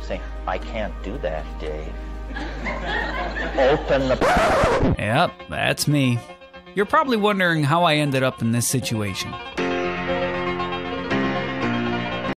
Say, I can't do that, Dave. Open the... Yep, that's me. You're probably wondering how I ended up in this situation.